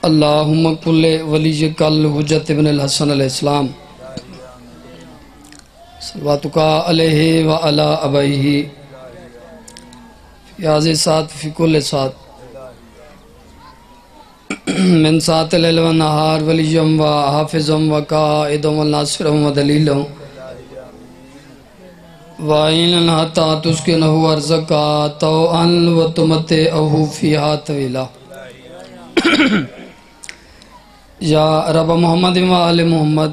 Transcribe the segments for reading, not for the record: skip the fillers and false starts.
اللہم کل ولیک الحجت ابن الحسن علیہ السلام صلواتک علیہ وعلا ابائہ فی هذه ساعت فی کل ساعت من ساعت اللیل والنہار ولیم و حافظم و قائدم و ناصرم و دلیلم وَإِنَّ حَتَّى تُسْكِنَهُ أَرْضَكَ طَوْعًا وَتُمَتِّعْهُ فِيهَا طَوِيلًا یا رب محمد و آل محمد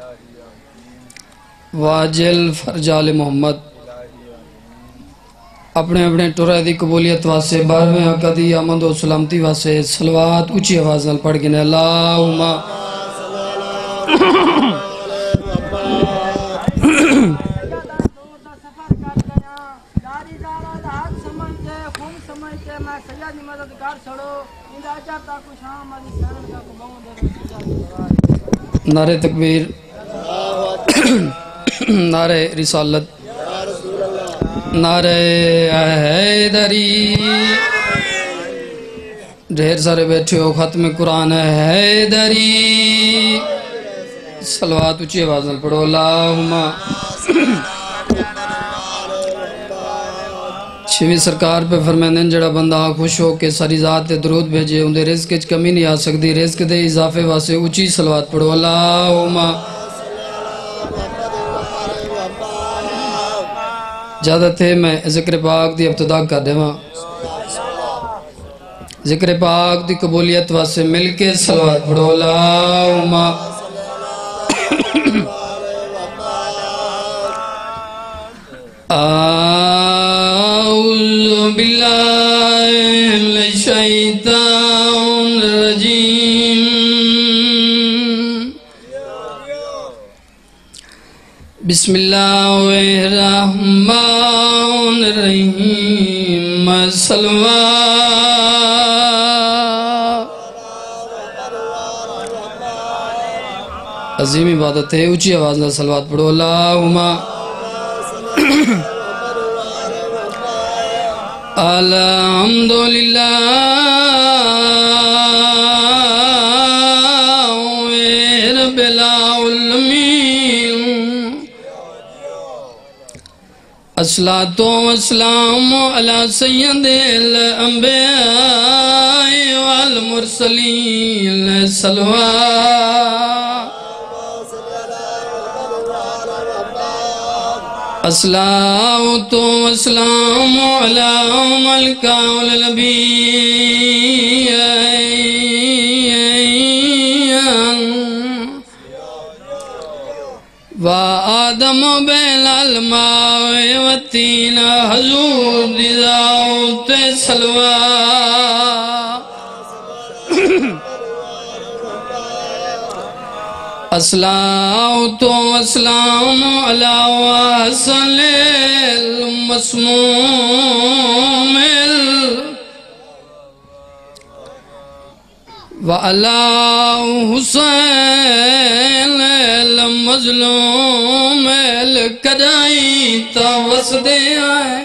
واجل فرج آل محمد اپنے اپنے ٹورہ دی قبولیت واسے بارویں حقہ دی آمد و سلامتی واسے صلوات اچھی آواز نال پڑھ گنے اللہم نعرہ تکبیر نعرہ رسالت نعرہ حیدری ڈھیر سارے بیٹھے ہو ختم قرآن حیدری صلوات اچھی آواز نال پڑھو اللہم چھویں سرکار پہ فرمیندن جڑا بندہ خوش ہو کے ساری ذات درود بھیجے اندھے رزق اچھ کمی نہیں آ سکتی رزق دے اضافے واسے اچھی صلوات پڑھو اللہم جادت ہے میں ذکر پاک دی ابتدا کر دے ماں ذکر پاک دی قبولیت واسے مل کے صلوات پڑھو اللہم اعوذ باللہ من الشیطان الرجیم بسم اللہ الرحمن الرحیم صلوات عظیم عبادت ہے اونچی آواز نہ صلوات پڑھو اللہم الحمدللہ رب العالمین الصلاۃ والسلام علی سید الانبیاء والمرسلین صلوات الصلاۃ والسلام علی ملک الانبیاء وآدم بین الماء والتین حضور دعوت صلوات الصلاۃ والسلام علی حسن المسموم وعلی حسین المظلوم الکدائی توسدے آئے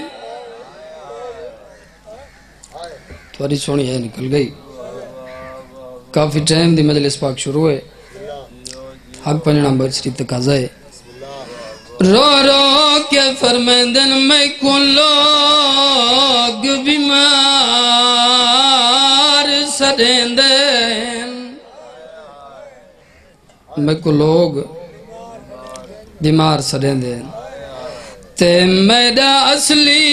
تمہاری سونی ہے نکل گئی کافی ٹائم دی مجلس پاک شروع ہے حق پنجنا برسری تقاضا ہے رو رو کے فرمیندن میں کن لوگ بیمار سڑیندن میں کن لوگ بیمار سڑیندن تے میرا اصلی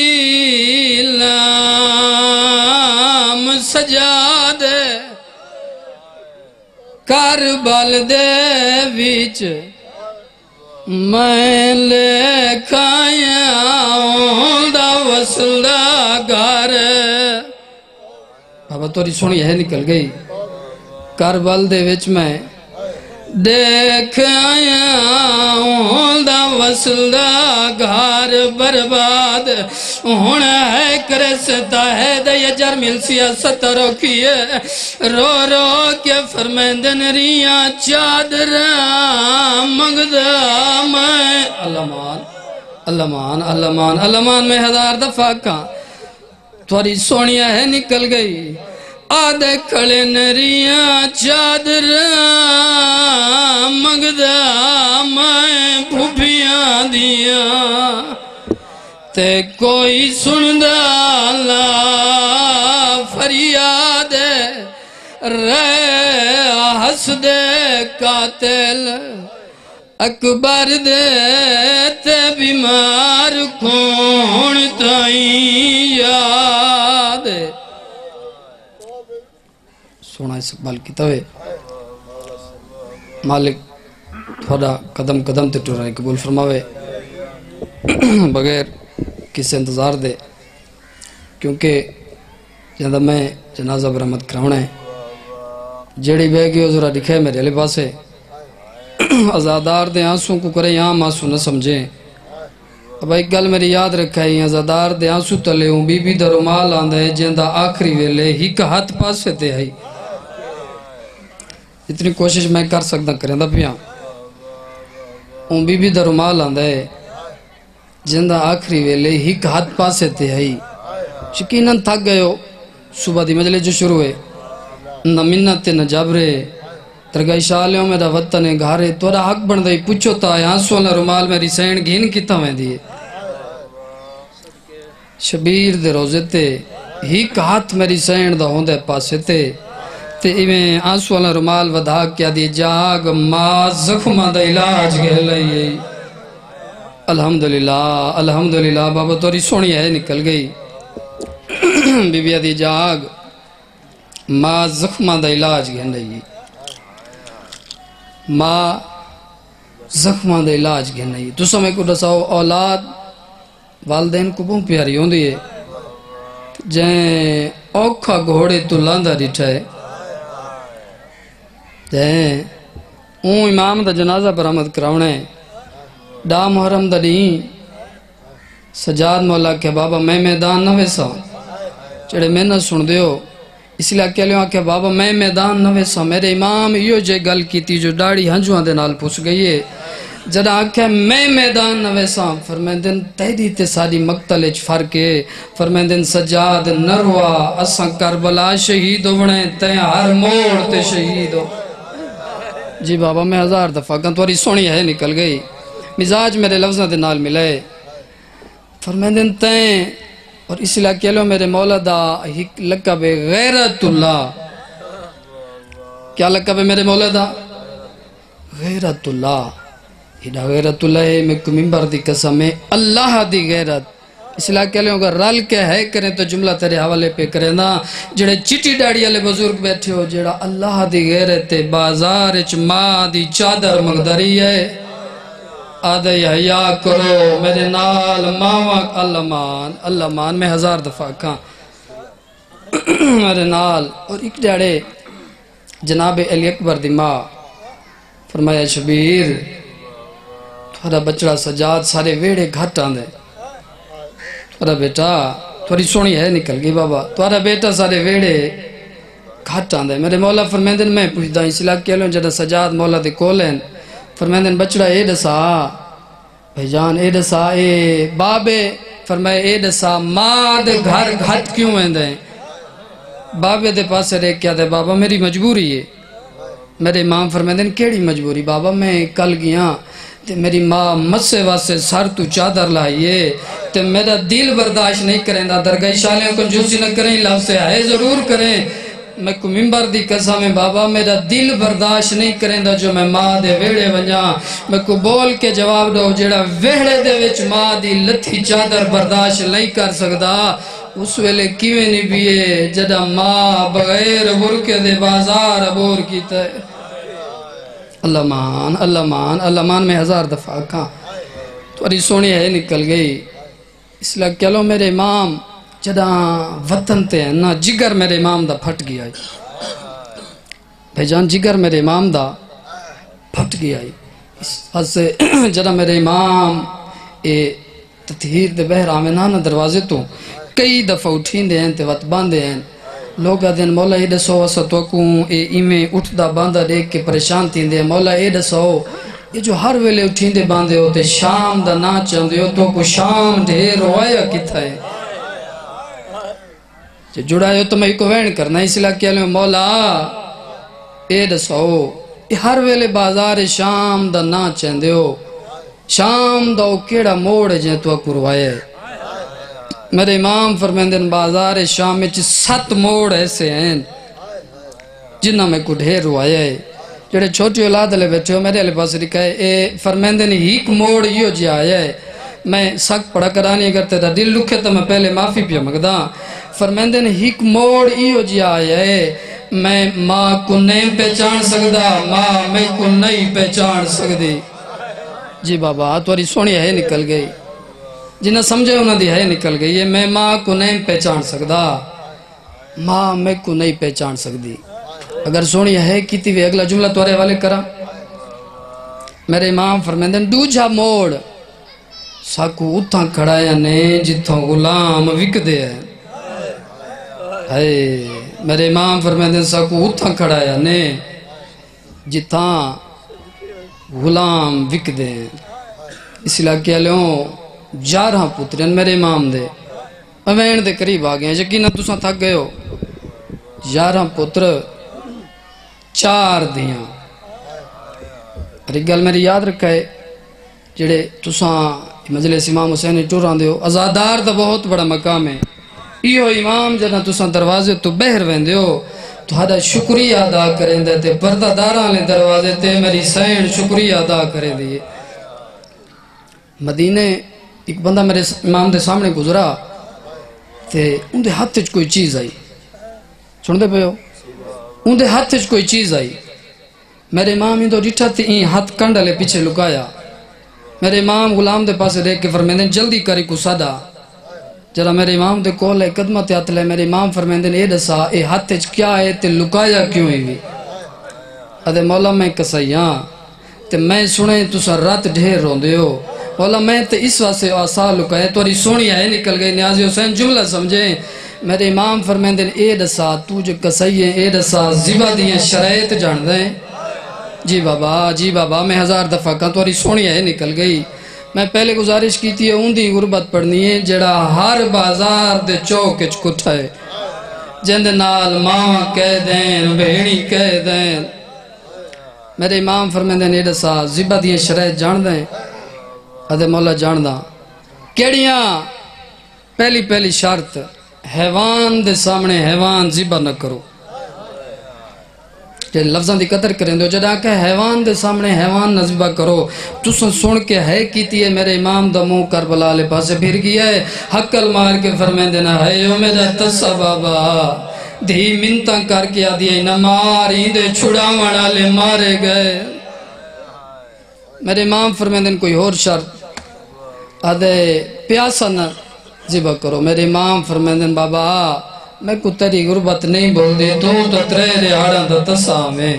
نام سجاد کربل دے ویچ میں لے کھائیاں دا وصل دا گھر بابا توری سونی ہے نکل گئی کربل دے ویچ میں دیکھ آیاں دا وصل دا گھر برباد ہونا ہے کرستا ہے دا یہ جرمیل سیاست روکیے رو رو کے فرمیندن ریاں چادر مگدہ میں اللہ مان میں ہزار دفعہ کہاں توری سونیاں ہے نکل گئی آدھے کھڑے نریاں چادر مگدہ میں بھوپیاں دیاں تے کوئی سندہ اللہ فریاد رے ہس دے قاتل اکبر دے تے بیمار کون تائیں یاد سونا استقبال کیتا ہوئے مالک تھوڑا قدم قدم تے ٹر رہے قبول فرماوے بغیر کسی انتظار دے کیونکہ جہاں میں جنازہ برحمت کراؤنا ہے جیڑی بے گی ذرا دکھے میرے علی پاسے ازادار دے آنسوں کو کرے یہاں آنسو نہ سمجھیں اب ایک گل میری یاد رکھا ہے ازادار دے آنسو تلے ہوں بی بی در مال آندھا ہے جہاں آخری ویلے ہی کا ہاتھ پاسے تے ہے اتنی کوشش میں کر سکتا کریں دا پیا ہوں بی بی در مال آندھا ہے جہاں آخری ویلے ہی کا ہاتھ پاسے تے ہے یقیناً تھک گئے ہو صبح دی مجلے جو شروع ہے نہ منت نہ جابرے ترگائی شالیوں میرا وطن گھارے تورا حق بن دائی پوچھو تا آنسو نہ رومال میری سین گھین کیتا میں دیئے شبیر دے روزے تے ہی ہاتھ میری سین دا ہوندے پاسے تے ایویں آنسو نہ رومال ودھا کیا دی جاگ ماں زخمہ دا علاج گے لئیے الحمدللہ بابا توری سونی ہے نکل گئی بی بی دی جاگ ماں زخمہ دا علاج گے لئیے ماں زخمہ دا علاج گے لئیے تو سمیں کو رساؤ اولاد والدین کو بہت پیاری ہوں دیئے جہیں اوکھا گھوڑے تو لاندہ ڈٹھائے جہیں اون امام دا جنازہ برآمد کراؤنے دا محرم دا نہیں سجاد مولا کہ بابا میں میدان نہ ویسا چڑے میں نہ سن دیو اس لئے کہہ لیا کہ بابا میں میدان نہ ویسا میرے امام یہ جے گل کی تھی جو ڈاڑی ہنجوان دے نال پوچھ گئی ہے جڑا آکھے میں میدان نہ ویسا فرمیندن تیدی تے ساری مقتل اچ فرقے فرمیندن سجاد نروا اساں کربلا شہید ہونے تے ہر موڑ تے شہید ہو جی بابا میں ہزار دفعہ کہاں توری سونی ہے نکل گئی مزاج میرے لفظوں دے نال ملے فرمیندن تین اور اس لئے کہہ لو میرے مولا دا لقب غیرت اللہ کیا لقب ہے میرے مولا دا غیرت اللہ ہیڈا غیرت اللہ ہے میں کو ممبر دی قسم ہے اللہ دی غیرت اس لئے کہہ لیں اگر رل کے ہے کریں تو جملہ تیرے حوالے پہ کریں نا جڑے چٹی ڈاڑی والے بزرگ بیٹھے ہو جڑا اللہ دی غیرت بازار اچ ماں دی چادر مقدری ہے آدھے حیا کرو میرے نال ماوک اللہ مان میں ہزار دفعہ کھاں میرے نال اور ایک ڈاڑے جناب علی اکبر دی ماں فرمایا شبیر تھوڑا بچڑا سجاد سارے ویڑے گھٹ آندے تھوڑا بیٹا تھوڑی سونی ہے نکل گئی بابا تھوڑا بیٹا سارے ویڑے گھٹ آندے میرے مولا فرمیندن میں پوچھتا ہوں اس لئے کہہ لوں جڑا سجاد مولا دے کولین فرمیندن بچڑا اے ڈسا بھائی جان اے ڈسا اے بابے فرمائے اے ڈسا ماں دے گھر گھٹ کیوں ویندے بابے دے پاسے رہ کیا دے بابا میری مجبوری ہے میرے امام فرمیندن کیڑی مجبوری بابا میں کل گیا تے میری ماں مسے واسے سر تو چادر لائیے تے میرا دل برداشت نہیں کریں دا درگاہ شالیوں کو جوسی نہ کریں لفظ سے آئے ضرور کریں میں کو ممبر دی قسم ہے بابا میرا دل برداشت نہیں کریں دا جو میں ماں دے ویڑے ونجا میں کو بول کے جواب دو جیڑا ویڑے دے وچ ماں دی لتھی چادر برداشت نہیں کر سکدا اس ویلے کیویں نہیں بیئے جڑا ماں بغیر برکے دے بازار عبور کیتا ہے اللہ مان میں ہزار دفعہ کھاں توری سونی ہے نکل گئی اس لئے کہہ لو میرے امام جدہ وطن تے ہیں نا جگر میرے امام دا پھٹ گیا بھائی جان جگر میرے امام دا پھٹ گیا اس حد سے جدہ میرے امام تطہیر دے بہر آمینانہ دروازے تو کئی دفعہ اٹھین دے ہیں تے وط باندے ہیں لوگ دین مولا اے دسو وسا توکوں اے ایمیں اٹھ دا باندہ دیکھ کے پریشان تین دے مولا اے دسو یہ جو ہر ویلے اٹھین دے باندے ہوتے شام دا نا چاندے ہو تو کو شام ڈھیر روایا کتا ہے جو جڑائے تو میں کو وین کرنا اس علاقے والے مولا اے دسو ہر ویلے بازار شام دا نا چاہندے ہو شام دا کیڑا موڑ جے تو کروائے میرے امام فرمیندے بازار شام میں 7 موڑ ایسے ہیں جنہ میں کو ڈھیر روائے ہے جڑے چھوٹی اولاد لے بیٹھے ہو میرے علی پاس لکھا ہے اے فرمیندے نے ہیک موڑ یہ جی آیا ہے میں سک پڑھا کرانی اگر تیرا دل لکھے تو میں پہلے معافی پیا مگدا فرمیندے نے ہیک موڑ یہ جی آیا ہے میں ماں کو نہیں پہچان سکدا ماں میں کو نہیں پہچان سکدی جی بابا توری سونی ہے نکل گئی جنہ سمجھے انہوں دی ہے نکل گئی ہے میں ماں کو نہیں پہچان سکدا ماں میں کو نہیں پہچان سکدی اگر سونی ہے کیتی ہوئے اگلا جملہ توارے والے کرا میرے امام فرمیندے دوجا موڑ ساکو اتھاں کھڑایا نے جتھوں غلام وک دے ہیں میرے امام فرمیندے ساکو اتھاں کھڑایا نے جتھاں غلام وک دے ہیں اس علاقے لیوں 11 پترین میرے امام دے اوین دے قریب آگئے ہیں یقیناً تساں تھک گئے ہو 11 پتر 4 دیاں ایک گل میری یاد رکھا ہے جڑے تساں مجلس امام حسین ٹور آندے ہو ازادار دا بہت بڑا مقام ہے ایہو امام جنہ تساں دروازے تو بہر ویندے ہو تو ہدا شکریہ ادا کریں دے تے پردہ داراں لے دروازے تے میری سین شکریہ ادا کریں دیئے مدینے ایک بندہ میرے امام دے سامنے گزرا تے ان دے ہاتھ وچ کوئی چیز آئی سن دے پے ہو ان دے ہاتھ وچ کوئی چیز آئی میرے امام ہی تو ڈٹھا تے این ہاتھ کنڈلے پیچھے لکایا میرے امام غلام دے پاسے دیکھ کے فرمیندے جلدی کری کو صدا جرا میرے امام دے کول ہے قدمہ تے ہاتھ لے میرے امام فرمیندے اے دسا اے ہاتھ وچ کیا ہے تے لکایا کیوں ہوئی ادے مولا میں کسائیاں تے میں سنے تسا رات ڈھیر روندے ہو مولا میں تے اس واسے آسا لکائے توری سونی ہے نکل گئی نیازی حسین جملہ سمجھیں میرے امام فرمیندے اے دسا تو جو کسائی ہے اے دسا زیبہ دیئے شرائط جان دیں جی بابا میں 1000 دفعہ کہاں توری سونی ہے نکل گئی میں پہلے گزارش کی تھی اون دی غربت پڑھنی ہے جڑا ہر بازار دے چوک اچ کٹھا ہے جند نال ماں کہہ دین بھیڑی کہہ دین میرے امام فرمیندے نے دسا زبا دیئے شرائط جان دیں ادھے مولا جان دا کیڑیاں پہلی شرط حیوان دے سامنے حیوان زبا نہ کرو کہ لفظاں دی قدر کریں دو جڑا کہ حیوان دے سامنے حیوان نزبہ کرو تُسن سن کے ہے کیتی ہے میرے امام دا منہ کربلا لے پاسے پھر گیا ہے حقل مار کے فرمین دینا ہے یو میرا تصا بابا دھی منتاں کر کے آدھی نماری دے چھڑا مڑا لے مارے گئے میرے امام فرمین دین کوئی اور شرط آدھے پیاسا نہ زبہ کرو میرے امام فرمین دین بابا میں کو تیری غربت نہیں بول دی تو ترے ریاڑاں دا تسا میں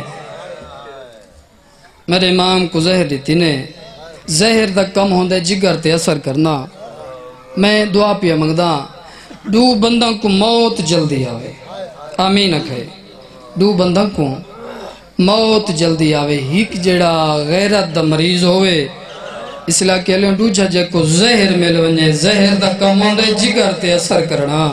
میرے امام کو زہر دیتی نے زہر دا کم ہوندے جگر تے اثر کرنا میں دعا پیا مگدا دو بندہ کو موت جلدی آوے آمین اکھے دو بندہ کو موت جلدی آوے ہیک جڑا غیرت دا مریض ہوئے اس علاقے لیوں دو جھجے کو زہر مل ونجے زہر دا کم ہوندے جگر تے اثر کرنا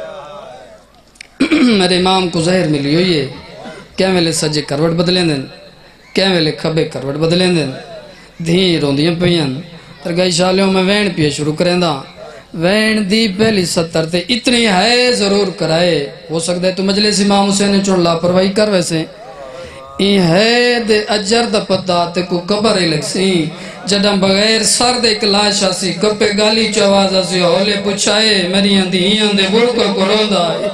میرے امام کو زہر ملی ہوئی ہے کیا ویلے سجے کروٹ بدلیں دیں کیا ویلے کھبے کروٹ بدلیں دیں دھیں روندیاں پہین ترگائی شالیوں میں وین پیے شروع کریں دا وین دی پہلی 70 تے اتنی ہے ضرور کرائے ہو سکتا ہے تو مجلس امام حسین چون لاپرواہی کر ویسے این ہے دے اجر دا پتا تے کو قبر ہی لگ سی جڑا بغیر سر دے کلاش آسی کپے گالی چواز آسی ہولے پچھائے میری اندھیاں دے بڑکو کو روندا ہے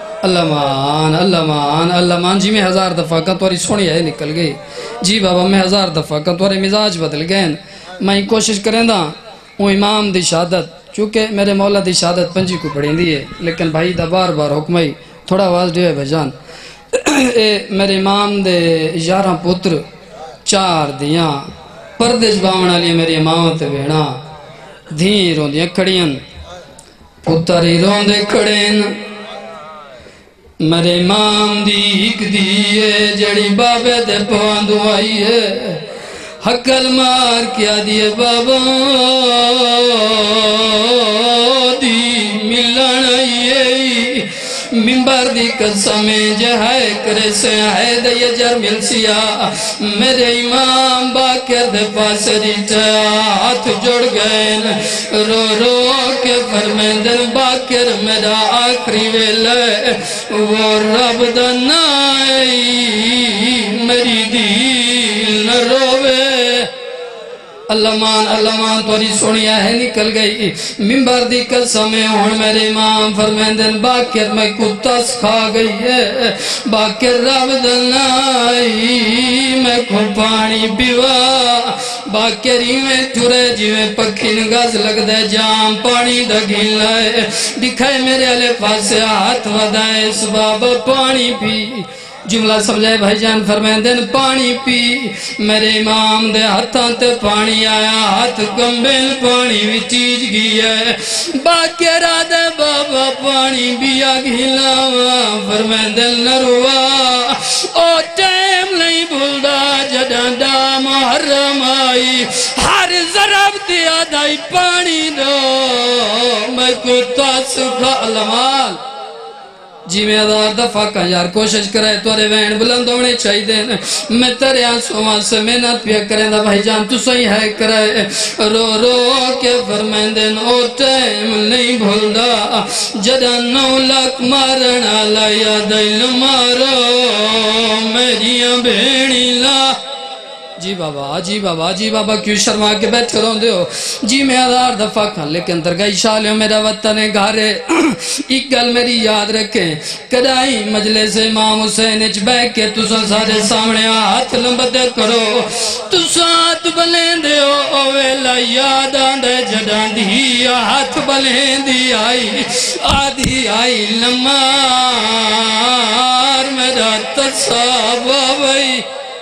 اللہ مان جی میں 1000 دفعہ کا توری سونی ہے نکل گئی جی بابا میں 1000 دفعہ کا توری مزاج بدل گئے میں کوشش کریں دا وہ امام دی شہادت چونکہ میرے مولا دی شہادت پنجی کو پڑھیں دی ہے لیکن بھائی دا بار حکم ہے تھوڑا آواز دیو ہے بھجان میرے امام دے 11 پتر 4 دیاں پردے جباونا لیے میری امامت بینا دھیں روندیاں کھڑیاں پتری روندے کھڑین میرے امام دی ایک دیئے جڑی بابے دے پواندو آئی ہے حقل مار کیا دیئے بابا دی ملن آئی ہے منبر دی قسم جہائے کرے سے ہے دے جر مل سیا میرے امام باقر دے پاس ریٹا ہاتھ جوڑ گئے رو رو کے فرمیندن باقر میرا آخری ویلے وہ رب دنائی میری دیل نہ روے اللہ مان توری سونیا ہے نکل گئی منبر دی قسم ہون میرے امام فرمیندن باقر میں کتا سکھا گئی ہے باقر رب دنائی میں کو پانی پیوا باقری میں ٹھرے جی میں پکھی نگاز لگ دے جام پانی دگھین لائے دکھائے میرے علیہ پاس ہاتھ ودائے اس بابا پانی پی جملہ سمجھائے بھائی جان فرمیندن پانی پی میرے امام دے ہاتھاں تے پانی آیا ہاتھ کمبل پانی بھی چیز گیا باقیرہ دے بابا پانی بھی آگھیلاوا فرمیندن نروا او ٹیم نہیں بھولدا جدان دا محرم آئی ہر ضرب دیا دائی پانی دو میں کو تاسکھا علمال جی میں ہزار دفعہ کا یار کوشش کرے توڑے وین بلند ہونے چاہی دین میں ترے آنسوان سے محنت پیا کریں دا بھائی جان تو صحیح ہے کرے رو رو کے فرمیندن او ٹائم نہیں بھول دا جدہ 9 لاکھ مارنا لایا دل مارو میریاں بھیڑی لا جی بابا کیوں شرما کے بیٹھے رہوں دے ہو جی میں ہزار دفعہ کھا لیکن درگاہ شالیوں میرا وطن گھارے ایک گل میری یاد رکھیں کدائی مجلس امام حسین اچ بے کے تساں سارے سامنے ہاتھ لمبتے کرو تساں ہاتھ بلین دے ہو اویلا یاد آندے جڑان دی ہاتھ بلین دی آئی آدھی آئی لمار میرا تصابہ بھائی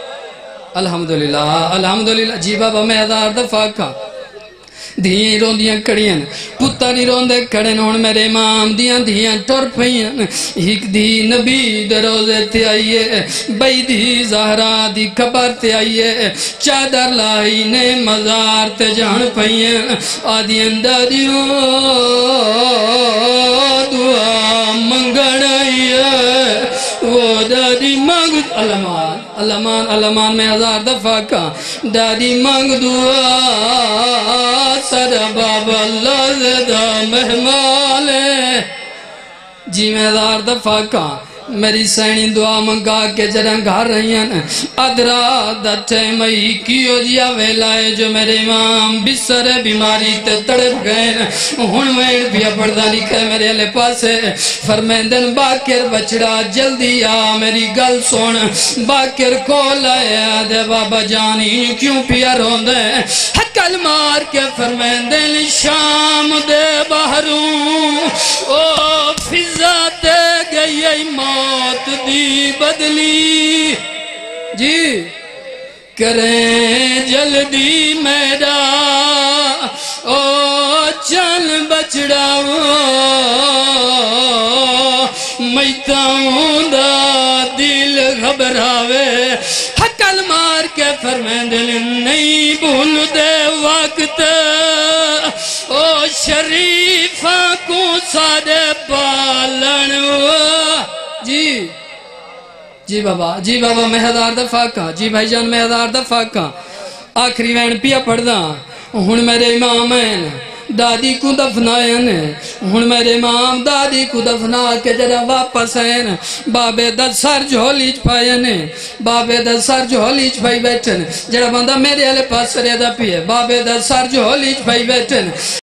الحمدللہ جی بابا میں ہزار دفعہ کھا دھیاں روندیاں کڑیاں پتہ نہیں روندے کڑیں ہون میرے امام دیاں دھیاں ٹور پہیاں ایک دھی نبی دروزے تے آئیے بئی دھی زہرہ دی خبر تے آئیے چادر لائی نے مزار تے جان پہیاں آدھیاں دادیوں دعا منگن آئیے وہ دادی مانگ علمان میں ہزار دفعہ کا دادی مانگ دعا سر بابا اللہ زدہ مہمال جی میں ہزار دفعہ کا میری سینی دعا منگا کے جرن گھر رہی ہیں ادرا دٹھے مئی کیو جیا ویلائے جو میرے امام بسر بیماری تے تڑپ گئے ہون وین بھی پردہ لکھے میرے لے پاسے فرمیندن باکر بچڑا جلدی آ میری گل سون باکر کو لائے دے بابا جانی کیوں پیا رون دے حکل مار کے فرمیندن شام دے باہروں او فضا دے گئی موت دی بدلی جی کریں جلدی میرا او چل بچڑا میتاؤں دا دل گھبراوے حکل مار کے فرمیندن نہیں بھول دے وقت او شریفہ کو سادے پالن جی بابا میں ہزار دفعہ کا جی بھائی جان میں ہزار دفعہ کا آخری وین پیا پڑھدا ہون میرے امام ہیں دادی کو دفنائے ہون میرے امام دادی کو دفنا کے جرہ واپس ہیں بابے دا سر جھولیچ پائے بابے دا سر جھولیچ پائی بیٹھن جرہ بندہ میرے علیہ پاس ریدہ پیے بابے دا سر جھولیچ پائی بیٹھن